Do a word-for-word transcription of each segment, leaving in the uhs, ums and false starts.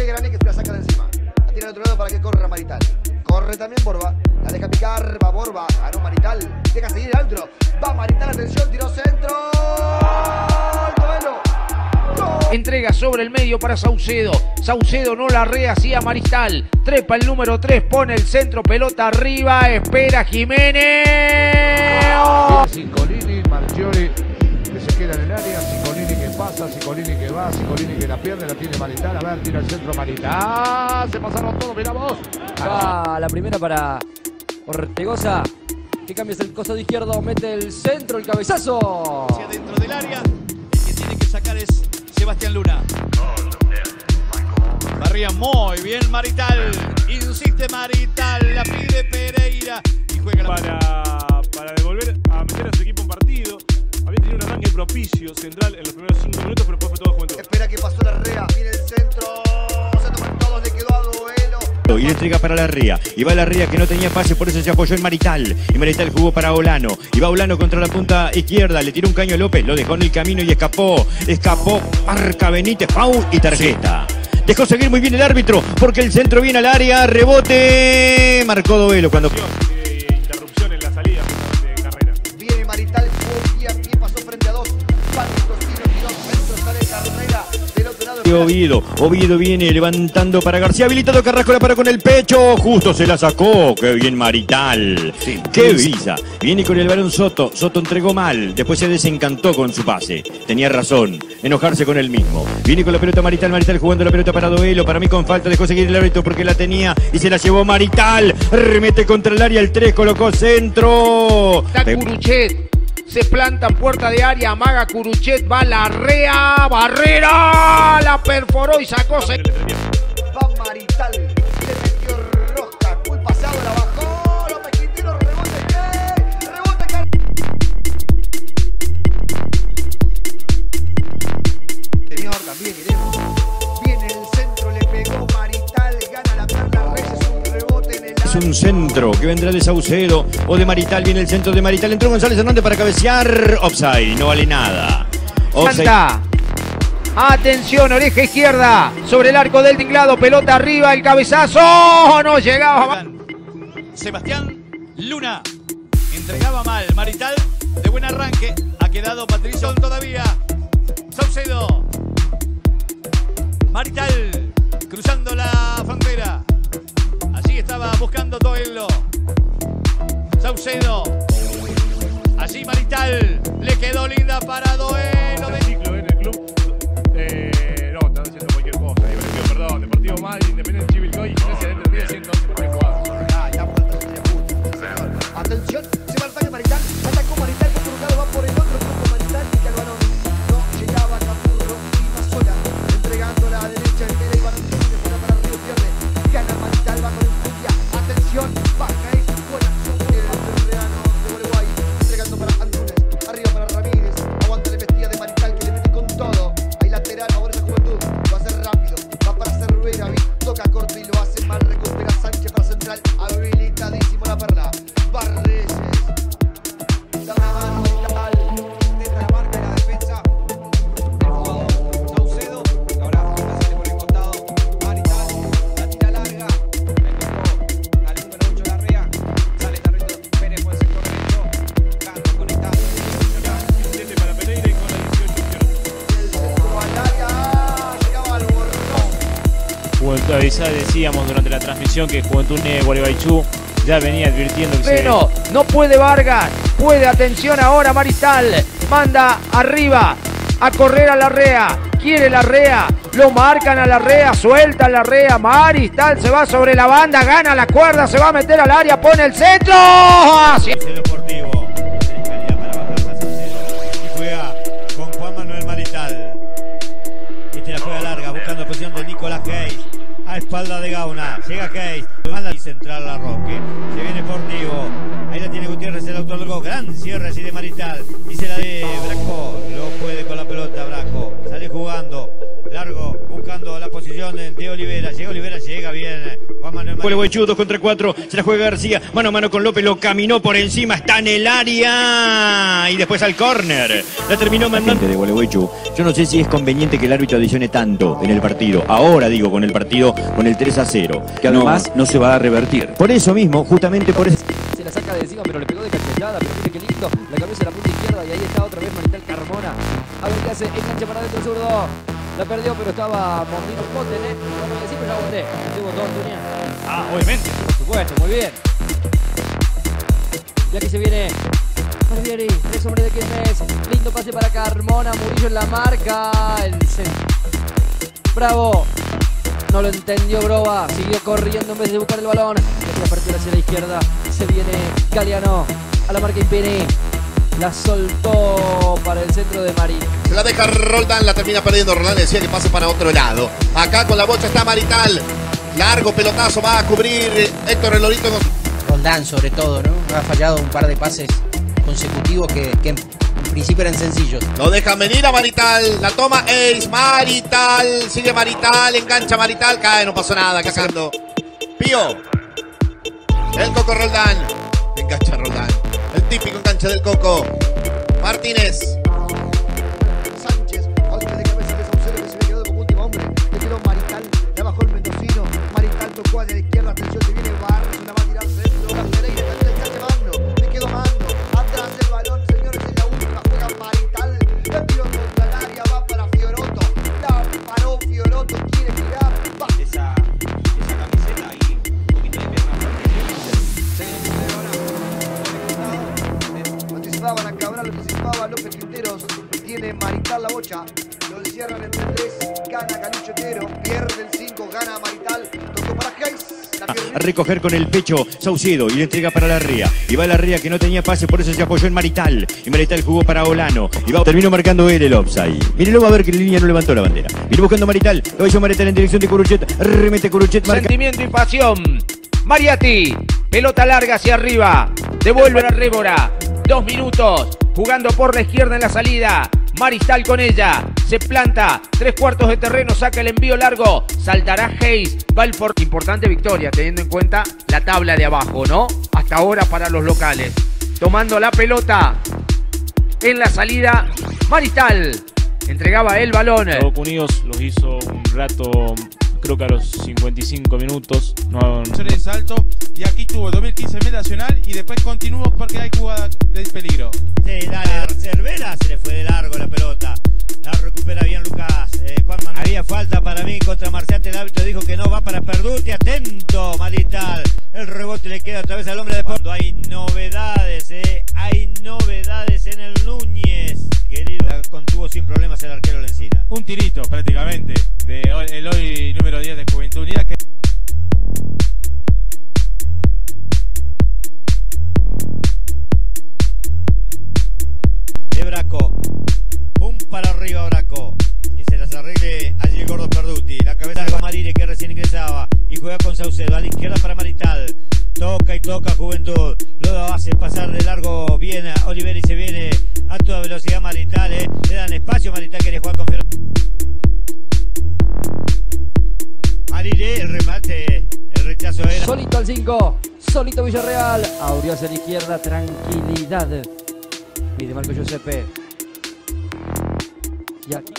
Grané que se la saca de encima. La tira al otro lado para que corra Marital. Corre también Borba. La deja picar. Va Borba. Ganó Marital. Deja seguir el otro. Va Marital. Atención. Tiro centro. Duelo. Entrega sobre el medio para Saucedo. Saucedo no la rea, sí a Maristal. Trepa el número tres, pone el centro, pelota arriba, espera Jiménez. ¡Oh! Cicolini, Marchiori que se queda en el área. Cicolini que pasa, Cicolini que va, Cicolini que la pierde, la tiene Marital. A ver, tira el centro Marital. Se pasaron todos, mirá vos. Ah, la primera para Ortegoza, que cambia el costado izquierdo, mete el centro, el cabezazo. Hacia dentro del área, el que tiene que sacar es Sebastián Luna. Barría muy bien Marital. Insiste Marital, la pide Pereira y juega la... para, para devolver a meter a su equipo en partido. Había tenido un arranque propicio central en los primeros cinco minutos, pero después fue todo Juventud. Espera que pasó la rea. Viene el centro. Se toman todos, le quedó a Duelo. Y le entrega para la Ría. Y va la Ría que no tenía pase, por eso se apoyó en Marital. Y Marital jugó para Olano. Y va Olano contra la punta izquierda. Le tiró un caño a López. Lo dejó en el camino y escapó. Escapó. Marca Benítez. Foul y tarjeta. Dejó seguir muy bien el árbitro porque el centro viene al área. Rebote. Marcó Duelo cuando... Eh, interrupción en la salida de carrera. Viene Marital. Jugó pie a pie. Pasó frente a dos. Pánicos. Tiro, tiró centro. Sale carrera. Del otro lado. Oviedo, Oviedo viene levantando para García, habilitado Carrasco, la para con el pecho, justo se la sacó, qué bien Marital, sí, qué visa, viene con el balón Soto, Soto entregó mal, después se desencantó con su pase, tenía razón, enojarse con él mismo, viene con la pelota Marital, Marital jugando la pelota para Duelo, para mí con falta, dejó seguir el árbitro porque la tenía y se la llevó Marital, remete contra el área, el tres, colocó centro. Está Curuchet. Se planta en puerta de área, amaga Curuchet, va la rea, Barrera, la perforó y sacó. Va Marital, le metió roja, muy pasado, la bajó, López Quintero, rebote, ¿qué? Rebote, Car... Señor, también iremos. Viene el centro, le pegó Marital, gana la perla, Reyes, un rebote en el área. Es un centro que vendrá de Saucedo o de Marital, viene el centro de Marital, entró González Hernández para cabecear, offside, no vale nada. Offside. Atención, oreja izquierda, sobre el arco del tinglado, pelota arriba, el cabezazo, no llegaba. Sebastián Luna entregaba mal Marital, de buen arranque, ha quedado Patricio todavía. Saucedo, Marital cruzando la frontera, allí estaba buscando Duelo. Saucedo, allí Marital, le quedó linda para Duelo. El ciclo en el club. Eh, no, están haciendo cualquier cosa. Digo, perdón, Deportivo Mal, Independiente Chivilcoy, Gimnasia dentro de ciento once por jugados. Ah, ya falta de puta. Atención, se va al ataque Marital, atacó Marital, por un lado va por el otro, punto Marital y que el balón no llegaba Capurro y Mazola, entregando la derecha, el tele y balón de fuera para Río pierde, gana Marital, va con el Furia, atención, baja y buena acción del terreno de Uruguay, entregando para Antunes, arriba para Ramírez, aguanta la embestida de Marital que le mete con todo, ahí lateral, ahora esa Juventud, lo hace rápido, va para Cerruera, toca corto y lo hace mal, recupera Sánchez para central, habilitadísimo la perla, Barreyes, da una mano Marital, intenta la marca y la defensa, el jugador Saucedo, ahora pásale por el costado, Marital, la tira larga, al número ocho la rea, sale Carrito Pérez por el sector derecho, Carlos conectado, siete para Pereira y con la dieciocho izquierda. el centro al área, llegaba al borrón. Juventud, avisa- decíamos durante la transmisión que Juventud de Gualeguaychú ya venía advirtiendo que Pero no puede Vargas, puede, atención ahora Maristal, manda arriba a correr a la rea, quiere la rea, lo marcan a la rea, suelta la rea, Maristal se va sobre la banda, gana la cuerda, se va a meter al área, pone el centro. Hacia... El Deportivo, tiene calidad para bajar a Saucedo y juega con Juan Manuel Marital. Este la juega larga, buscando la posición de Nicolás Hayes. A espalda de Gauna, llega Hayes, manda y central la Roque, se viene Sportivo, ahí la tiene Gutiérrez, el auto largo, gran cierre así de Marital, y se la de Braco, lo puede con la pelota Braco, sale jugando, largo, buscando la posición. posición de, de Olivera. Llega Olivera, llega bien. Juan Manuel Gualeguaychú, dos contra cuatro. Se la juega García. Mano a mano con López. Lo caminó por encima. Está en el área. Y después al córner. La terminó mandando de Gualeguaychú. Yo no sé si es conveniente que el árbitro adicione tanto en el partido. Ahora digo con el partido, con el tres a cero. Que además no, no se va a revertir. Por eso mismo, justamente por eso. Se la saca de encima, pero le pegó de cachetada. Pero mire qué lindo. La cabeza de la punta izquierda. Y ahí está otra vez Marital Carmona. A ver qué hace. Engancha para adentro el zurdo. La perdió, pero estaba Mondino Poten, ¿eh? No voy a decir, pero ya voté. ¿Usted votó, Antonia? Ah, obviamente. Por supuesto, muy bien. Y aquí se viene Barbieri, tres hombres de Quilmes. Lindo pase para Carmona. Murillo en la marca. El centro. Bravo. No lo entendió Broba. Siguió corriendo en vez de buscar el balón. Y la apertura hacia la izquierda. Se viene Galeano. A la marca Impini. La soltó para el centro de Marín. Se la deja Roldán, la termina perdiendo. Roldán decía que pase para otro lado. Acá con la bocha está Marital. Largo pelotazo va a cubrir Héctor El Lorito. Roldán sobre todo, ¿no? Ha fallado un par de pases consecutivos que, que en principio eran sencillos. Lo dejan venir a Marital. La toma Ace. Marital. Sigue Marital. Engancha Marital. Cae, no pasó nada. Cazando. Pío. El Coco Roldán. Engancha Roldán. El típico enganche del Coco. Martínez. Sánchez, golpe de cabeza de Saucedo que se le quedó como último hombre. Le quedó Marital, le bajó el mendocino. Marital tocó a la izquierda, atención, se viene Barros, la va a tirar centro. La Pereira, también le cae Magno. Le quedó Magno. Atrás del balón, señores, en la última juega Marital. La tiró contra el área, va para Fioroto. La paró Fioroto, quiere tirar. Va. Esa, esa camiseta ahí, un poquito de pierna fuerte. Anticipaban a Cabral, anticipaba a López Quinteros. Tiene Marital la bocha. Lo encierran entre tres. Gana Calucho Otero. Pierde el cinco. Gana Marital. Tocó para Hayes. A recoger con el pecho Saucedo y le entrega para Larrea. Y va Larrea que no tenía pase, por eso se apoyó en Marital. Y Marital jugó para Olano. Y va, terminó marcando él el offside. Mírenlo, va a ver que la línea no levantó la bandera. Viene buscando Marital. Lo hizo Marital en dirección de Curuchet. Remete Curuchet. Marca. Sentimiento y pasión. Mariati. Pelota larga hacia arriba. Devuelve a Rémora. Dos minutos. Jugando por la izquierda en la salida. Maristal con ella. Se planta. Tres cuartos de terreno. Saca el envío largo. Saltará Hayes. Va el por... Importante victoria teniendo en cuenta la tabla de abajo, ¿no? Hasta ahora para los locales. Tomando la pelota. En la salida. Maristal. Entregaba el balón. Estados Unidos los hizo un rato, creo que a los cincuenta y cinco minutos. No, el salto y aquí tuvo dos mil quince medio nacional y después continuó porque hay jugada de peligro. Sí, dale, Cervera se le fue de largo la pelota. La recupera bien Lucas. Eh, Juan Manuel. Había falta para mí contra Marciante. El árbitro dijo que no va para Perduti. Atento, Marital. El rebote le queda otra vez al hombre de fondo. Hay novedades, eh. Hay novedades en el Núñez. Querido, contuvo sin problemas el arquero Lencina. Un tirito prácticamente de el hoy número diez de Juventud Unida. Que... De Braco. Pum para arriba Braco. Que se las arregle allí el gordo Perduti. La cabeza de Marine que recién ingresaba. Y juega con Saucedo. A la izquierda para Marital. Toca y toca Juventud. Lo hace pasar de largo bien a Olivera y se viene a toda velocidad Marital. Eh. Le dan espacio. Marital quiere jugar con Ferro. Marine, el remate. El rechazo era. Solito al cinco. Solito Villarreal. Abrió hacia la izquierda. Tranquilidad. Pide Marco Giuseppe. Y aquí.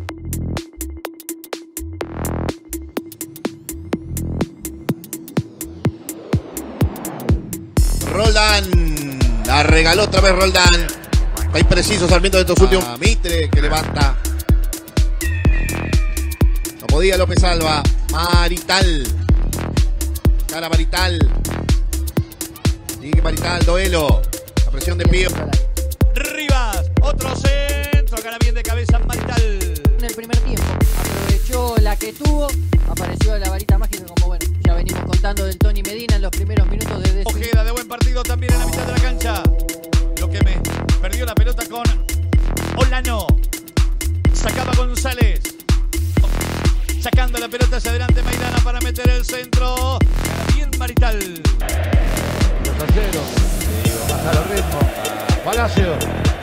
Roldán. La regaló otra vez Roldán. Está impreciso Sarmiento de estos últimos. A Mitre que levanta. No podía López Alba. Marital. Cara Marital. Sigue Marital. Duelo. La presión de Pío. Rivas. Otro centro. Gana bien de cabeza Marital. En el primer tiempo. Aprovechó la que tuvo. Apareció la varita mágica como bueno. Ya venimos contando del Tony Medina en los primeros minutos de... Ojeda de buen partido también en la mitad de la cancha. Lo que me perdió la pelota con Olano. Sacaba González. Sacando la pelota hacia adelante Maidana para meter el centro. Gana bien Marital. Los terceros. Baja el ritmo. Palacio.